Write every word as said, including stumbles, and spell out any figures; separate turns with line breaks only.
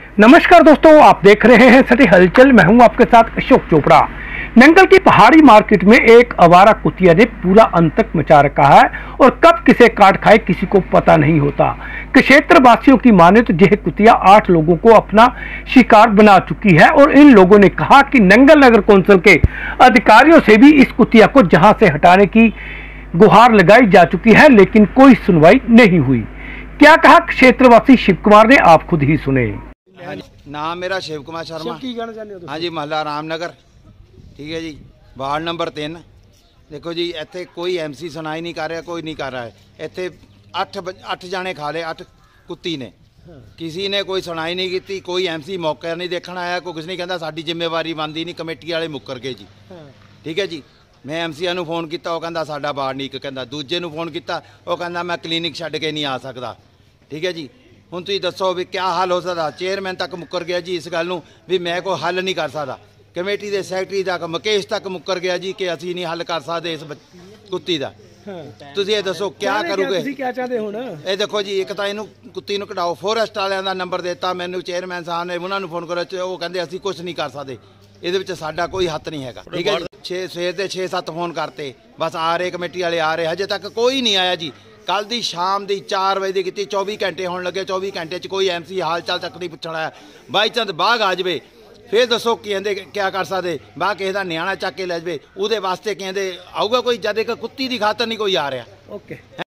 नमस्कार दोस्तों, आप देख रहे हैं सिटी हलचल। मैं हूं आपके साथ अशोक चोपड़ा। नंगल की पहाड़ी मार्केट में एक आवारा कुतिया ने पूरा अंतक मचा रखा है और कब किसे काट खाए किसी को पता नहीं होता। क्षेत्र वासियों की माने तो यह कुतिया आठ लोगों को अपना शिकार बना चुकी है और इन लोगों ने कहा कि नंगल नगर कौंसिल के अधिकारियों से भी इस कुतिया को जहां से हटाने की गुहार लगाई जा चुकी है, लेकिन कोई सुनवाई नहीं हुई। क्या कहा क्षेत्रवासी शिव कुमार ने, आप खुद ही सुने।
हाँ जी, नाम मेरा शिव कुमार शर्मा।
की कहना चाहते हो?
हाँ जी, महला रामनगर, ठीक है जी, वार्ड नंबर तीन। देखो जी, इतने कोई एम सी सुनाई नहीं कर रहा, कोई नहीं कर रहा है। इतने अठ अठ जाने खा ले, अठ कुत्ती ने, किसी ने कोई सुनाई नहीं की। कोई एम सी मौका नहीं देखना आया, कोई कुछ नहीं कहता। साडी जिम्मेवारी बनती नहीं, कमेटी वाले मुकर गए जी। ठीक है जी, मैं एम सी नूं फोन किया, वो कहता साडा वार्ड नहीं। एक कहता दूजे नूं फोन किया, वो कहता मैं क्लीनिक छड्ड के नहीं आ सकता। ठीक है जी, ਹੁਣ ਤੁਸੀਂ ਦੱਸੋ ਵੀ ਕਿਆ ਹੱਲ ਹੋ ਸਕਦਾ। ਚੇਅਰਮੈਨ ਤੱਕ ਮੁੱਕਰ ਗਿਆ ਜੀ ਇਸ ਗੱਲ ਨੂੰ ਵੀ ਮੈਂ ਕੋਈ ਹੱਲ ਨਹੀਂ ਕਰ ਸਕਦਾ। ਕਮੇਟੀ ਦੇ ਸੈਕਟਰੀ ਤੱਕ, ਮੁਕੇਸ਼ ਤੱਕ ਮੁੱਕਰ ਗਿਆ ਜੀ ਕਿ ਅਸੀਂ ਨਹੀਂ ਹੱਲ ਕਰ ਸਕਦੇ ਇਸ ਕੁੱਤੀ ਦਾ। ਤੁਸੀਂ ਇਹ ਦੱਸੋ ਕਿਆ ਕਰੋਗੇ? ਤੁਸੀਂ ਕੀ ਚਾਹਦੇ ਹੁਣ? ਇਹ ਦੇਖੋ ਜੀ, ਇੱਕ ਤਾਂ ਇਹਨੂੰ ਕੁੱਤੀ ਨੂੰ ਕਢਾਓ। ਫੋਰੈਸਟ ਵਾਲਿਆਂ ਦਾ ਨੰਬਰ ਦਿੱਤਾ ਮੈਨੂੰ ਚੇਅਰਮੈਨ ਸਾਹਿਬ ਨੇ, ਉਹਨਾਂ ਨੂੰ ਫੋਨ ਕਰੋ, ਉਹ ਕਹਿੰਦੇ ਅਸੀਂ ਕੁਝ ਨਹੀਂ ਕਰ ਸਕਦੇ, ਇਹਦੇ ਵਿੱਚ ਸਾਡਾ ਕੋਈ ਹੱਥ ਨਹੀਂ ਹੈਗਾ। ਠੀਕ ਹੈ ਜੀ, ਛੇ ਸਵੇਰ ਦੇ ਛੇ ਸੱਤ ਫੋਨ ਕਰਤੇ, ਬਸ ਆ ਰਹੇ ਕਮੇਟੀ ਵਾਲੇ ਆ ਰਹੇ, ਹਜੇ तक कोई नहीं आया जी। कल दी शाम दी चार बजे की चौबी घंटे होने लगे, चौबी घंटे च कोई एम सी हाल चाल तक नहीं पुछना आया। बाई चांस बाघ आ जाए फिर दसो कहते क्या कर सकते। बाघ किसी का नियाणा चक के लै जाए, वो वास्ते कहते आऊगा कोई, जद एक कुत्ती की खातर नहीं कोई आ रहा। ओके।